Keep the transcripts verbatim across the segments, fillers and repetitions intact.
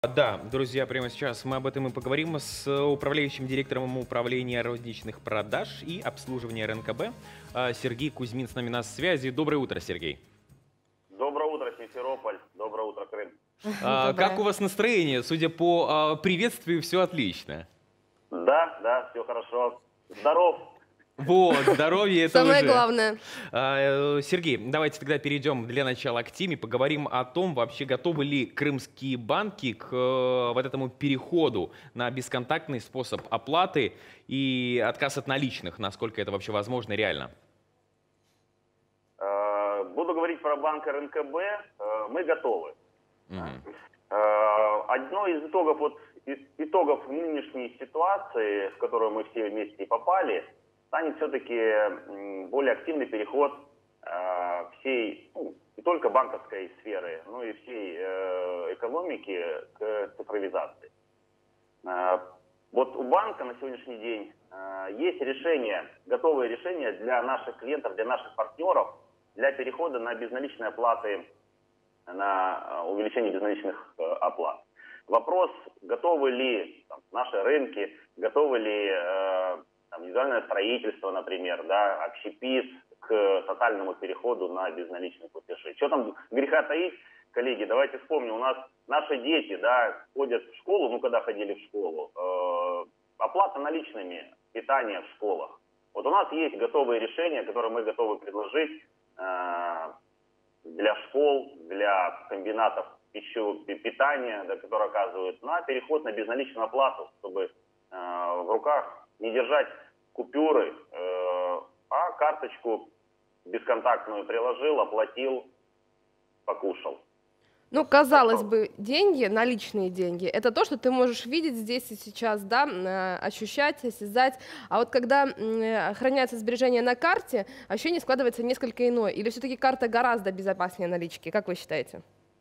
Да, друзья, прямо сейчас мы об этом и поговорим с управляющим директором управления розничных продаж и обслуживания РНКБ а, Сергей Кузьмин с нами на связи. Доброе утро, Сергей. Доброе утро, Симферополь. Доброе утро, Крым. А, Как у Доброе. вас настроение? Судя по а, приветствию, все отлично. Да, да, все хорошо. Здоров. Вот, здоровье это Самое уже. главное. А, э, Сергей, давайте тогда перейдем для начала к теме, поговорим о том, вообще готовы ли крымские банки к э, вот этому переходу на бесконтактный способ оплаты и отказ от наличных, насколько это вообще возможно и реально. Э, Буду говорить про банк РНКБ. Э, Мы готовы. Мгм. Э, Одно из итогов, вот, из итогов нынешней ситуации, в которую мы все вместе попали, станет все-таки более активный переход э, всей, ну, не только банковской сферы, но и всей э, экономики к цифровизации. Э, Вот у банка на сегодняшний день э, есть решения, готовые решения для наших клиентов, для наших партнеров, для перехода на безналичные оплаты, на э, увеличение безналичных э, оплат. Вопрос, готовы ли там, наши рынки, готовы ли э, там, индивидуальное строительство, например, да, общепит к тотальному переходу на безналичные платежи. Что там греха таить, коллеги, давайте вспомним, у нас наши дети, да, ходят в школу, ну, когда ходили в школу, э, оплата наличными, питание в школах. Вот у нас есть готовые решения, которые мы готовы предложить э, для школ, для комбинатов пищу, питания, да, которые оказывают на переход на безналичную оплату, чтобы э, в руках не держать купюры, э, а карточку бесконтактную приложил, оплатил, покушал. Ну, казалось бы, деньги, наличные деньги, это то, что ты можешь видеть здесь и сейчас, да, э, ощущать, осязать. А вот когда м, хранятся сбережения на карте, ощущение складывается несколько иное. Или все-таки карта гораздо безопаснее налички, как вы считаете?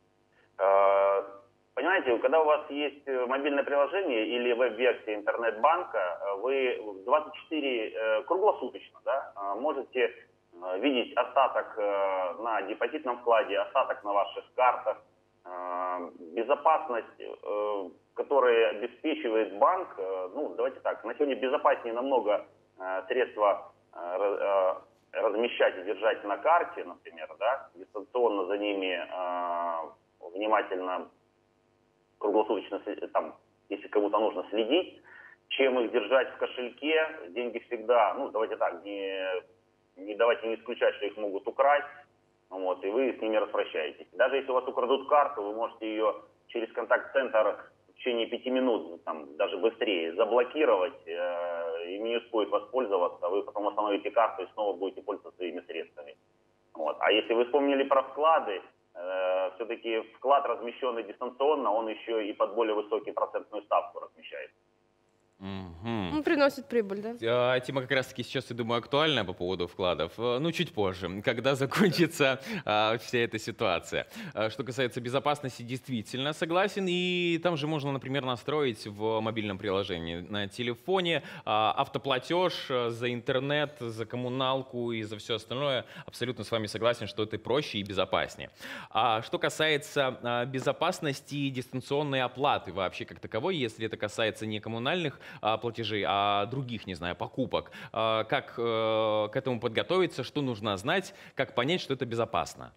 Э, Понимаете, когда у вас есть мобильное приложение или веб-версия интернет-банка, э, вы двадцать четыре э, круглосуточно, да, э, можете э, видеть остаток э, на депозитном вкладе, остаток на ваших картах. Э, Безопасность, э, которую обеспечивает банк, э, ну, давайте так, на сегодня безопаснее намного э, средства э, раз- э, размещать и держать на карте, например, да, дистанционно за ними э, внимательно, круглосуточно, там, если кому-то нужно следить, чем их держать в кошельке. Деньги всегда, ну, давайте так, не, не давайте не исключать, что их могут украсть, вот, и вы с ними распрощаетесь. Даже если у вас украдут карту, вы можете ее через контакт-центр в течение пяти минут, там, даже быстрее, заблокировать, э, ими не успеют воспользоваться, вы потом остановите карту и снова будете пользоваться своими средствами. Вот. А если вы вспомнили про вклады, э, все-таки вклад, размещенный дистанционно, он еще и под более высокую процентную ставку размещает. Мгм. Ну, приносит прибыль, да? А, Тема как раз-таки сейчас, я думаю, актуальная по поводу вкладов. Э, Ну, чуть позже, когда закончится а, вся эта ситуация. А, Что касается безопасности, действительно согласен. И там же можно, например, настроить в мобильном приложении на телефоне а, автоплатеж а, за интернет, за коммуналку и за все остальное. Абсолютно с вами согласен, что это проще и безопаснее. А что касается а, безопасности и дистанционной оплаты вообще как таковой, если это касается не коммунальных а, платежей, а других, не знаю, покупок. А, Как э, к этому подготовиться, что нужно знать, как понять, что это безопасно?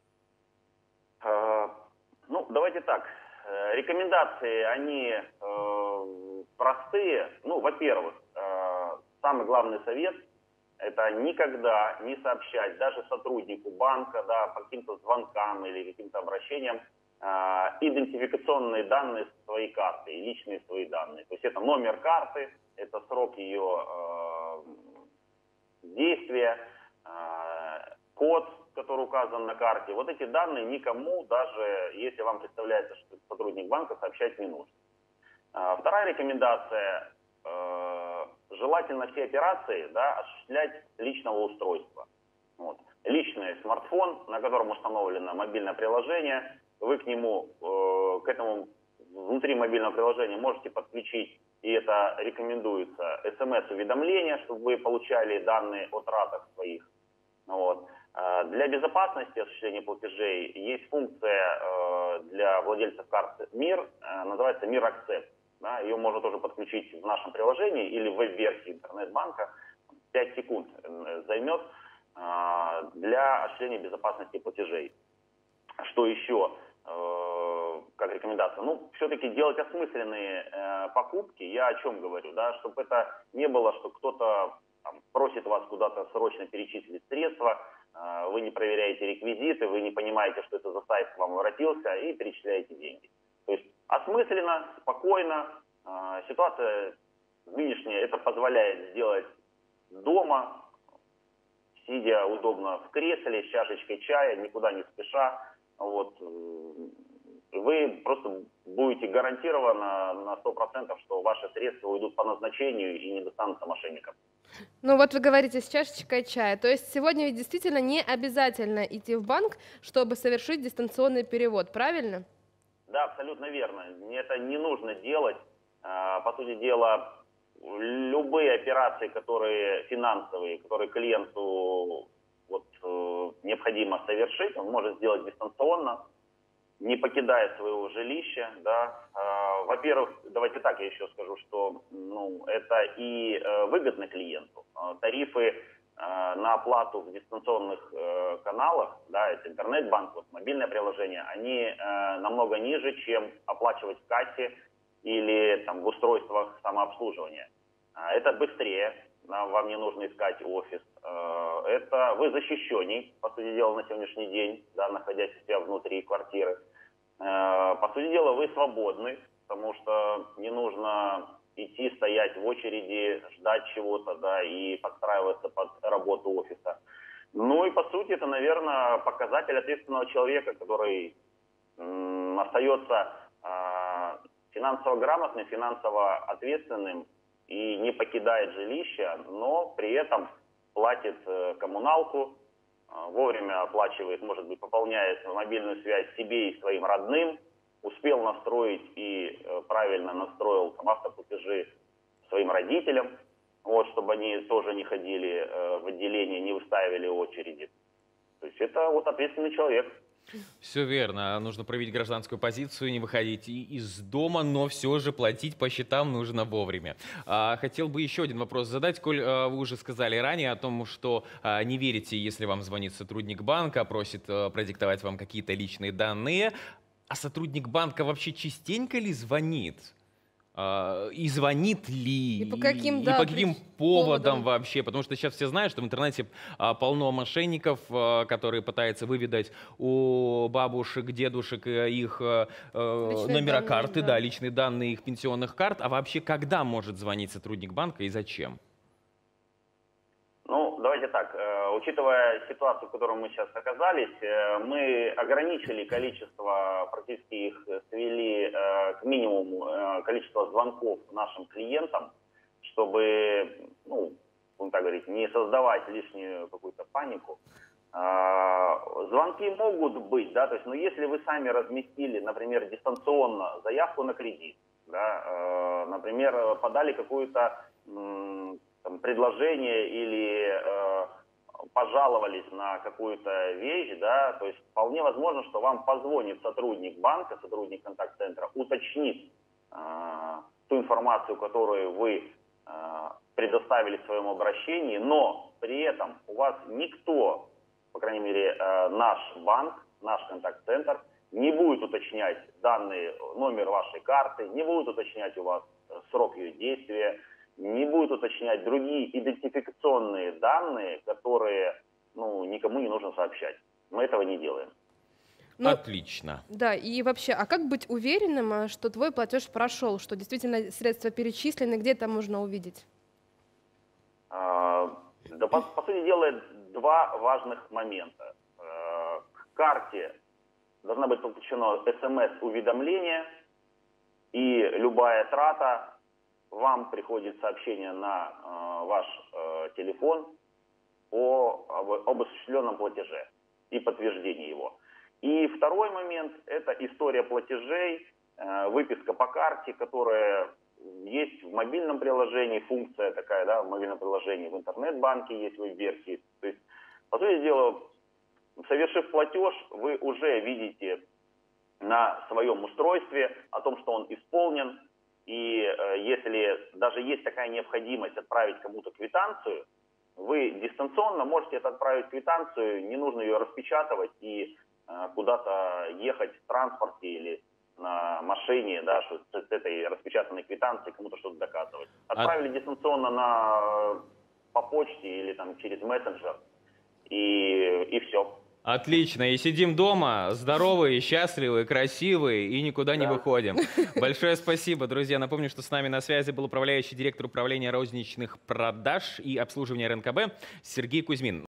Э, Ну, давайте так. Э, Рекомендации, они э, простые. Ну, во-первых, э, самый главный совет – это никогда не сообщать даже сотруднику банка, да, по каким-то звонкам или каким-то обращениям э, идентификационные данные своей карты и личные свои данные. То есть это номер карты, это срок ее э, действия, э, код, который указан на карте. Вот эти данные никому, даже если вам представляется, что это сотрудник банка, сообщать не нужно. А, Вторая рекомендация. э, Желательно все операции, да, осуществлять с личного устройства. Вот. Личный смартфон, на котором установлено мобильное приложение, вы к нему, э, к этому внутри мобильного приложения можете подключить, и это рекомендуется, смс-уведомления, чтобы вы получали данные о тратах своих. Вот. Э, Для безопасности осуществления платежей есть функция э, для владельцев карт МИР, э, называется МИР Акцепт. Да, ее можно тоже подключить в нашем приложении или в веб-версии интернет-банка. пять секунд э, займет э, для осуществления безопасности платежей. Что еще э, как рекомендация? Ну, все-таки делать осмысленные э, покупки. Я о чем говорю, да, чтобы это не было, что кто-то там просит вас куда-то срочно перечислить средства, э, вы не проверяете реквизиты, вы не понимаете, что это за сайт к вам обратился, и перечисляете деньги. То есть осмысленно, спокойно. Э, ситуация нынешняя это позволяет сделать дома, сидя удобно в кресле, с чашечкой чая, никуда не спеша. Вот. Вы просто будете гарантированно на сто процентов, что ваши средства уйдут по назначению и не достанутся мошенникам. Ну вот вы говорите с чашечкой чая. То есть сегодня ведь действительно не обязательно идти в банк, чтобы совершить дистанционный перевод, правильно? Да, абсолютно верно. Это не нужно делать. По сути дела, любые операции, которые финансовые, которые клиенту вот, необходимо совершить, он может сделать дистанционно, не покидая своего жилища. Да. Во-первых, давайте так я еще скажу, что ну, это и выгодно клиенту. Тарифы на оплату в дистанционных каналах, да, это интернет-банк, вот, мобильное приложение, они намного ниже, чем оплачивать в кассе или там, в устройствах самообслуживания. Это быстрее, вам не нужно искать офис. Это вы защищенней, по сути дела, на сегодняшний день, да, находясь у себя внутри квартиры. По сути дела, вы свободны, потому что не нужно идти, стоять в очереди, ждать чего-то, да, и подстраиваться под работу офиса. Ну и по сути это, наверное, показатель ответственного человека, который м, остается э, финансово грамотным, финансово ответственным и не покидает жилище, но при этом платит э, коммуналку, э, вовремя оплачивает, может быть, пополняет мобильную связь себе и своим родным, успел настроить и э, правильно настроил там, автоплатежи своим родителям, вот, чтобы они тоже не ходили э, в отделение, не выстаивали очереди. То есть это вот ответственный человек. Все верно. Нужно проявить гражданскую позицию, не выходить и из дома, но все же платить по счетам нужно вовремя. А, хотел бы еще один вопрос задать. Коль а, вы уже сказали ранее о том, что а, не верите, если вам звонит сотрудник банка, просит а, продиктовать вам какие-то личные данные. А сотрудник банка вообще частенько ли звонит? А, и звонит ли? И по каким, и да, по каким при- поводам поводам? вообще? Потому что сейчас все знают, что в интернете а, полно мошенников, а, которые пытаются выведать у бабушек, дедушек э, их э, э, Личные номера данные, карты, да. да, личные данные их пенсионных карт. А вообще когда может звонить сотрудник банка и зачем? Ну, давайте так, э, учитывая ситуацию, в которой мы сейчас оказались, э, мы ограничили количество, практически их свели э, к минимуму э, количество звонков нашим клиентам, чтобы, ну, будем так говорить, не создавать лишнюю какую-то панику. Э, звонки могут быть, да, то есть, но если вы сами разместили, например, дистанционно заявку на кредит, да, э, например, подали какую-то м, там, предложение или э, пожаловались на какую-то вещь, да, то есть вполне возможно, что вам позвонит сотрудник банка, сотрудник контакт-центра, уточнит э, ту информацию, которую вы э, предоставили в своем обращении, но при этом у вас никто, по крайней мере, э, наш банк, наш контакт-центр, не будет уточнять данные, номер вашей карты, не будет уточнять у вас срок ее действия, не будет уточнять другие идентификационные данные, которые, ну, никому не нужно сообщать. Мы этого не делаем. Ну, Отлично. да, и вообще, а как быть уверенным, а, что твой платеж прошел, что действительно средства перечислены, где это можно увидеть? А, да, по, по сути дела, два важных момента. А, к карте должна быть подключено смс-уведомление, и любая трата, вам приходит сообщение на э, ваш э, телефон о, об, об осуществленном платеже и подтверждении его. И второй момент – это история платежей, э, выписка по карте, которая есть в мобильном приложении, функция такая, да, в мобильном приложении, в интернет-банке есть веб-версии. То есть, по сути дела, совершив платеж, вы уже видите на своем устройстве о том, что он исполнен. И э, если даже есть такая необходимость отправить кому-то квитанцию, вы дистанционно можете это отправить квитанцию, не нужно ее распечатывать и э, куда-то ехать в транспорте или на машине, да, что с этой распечатанной квитанцией кому-то что-то доказывать. Отправили а... дистанционно на, по почте или там через мессенджер, и, и все. Отлично. И сидим дома, здоровые, счастливые, красивые, и никуда да. не выходим. Большое спасибо, друзья. Напомню, что с нами на связи был управляющий директор управления розничных продаж и обслуживания РНКБ Сергей Кузьмин.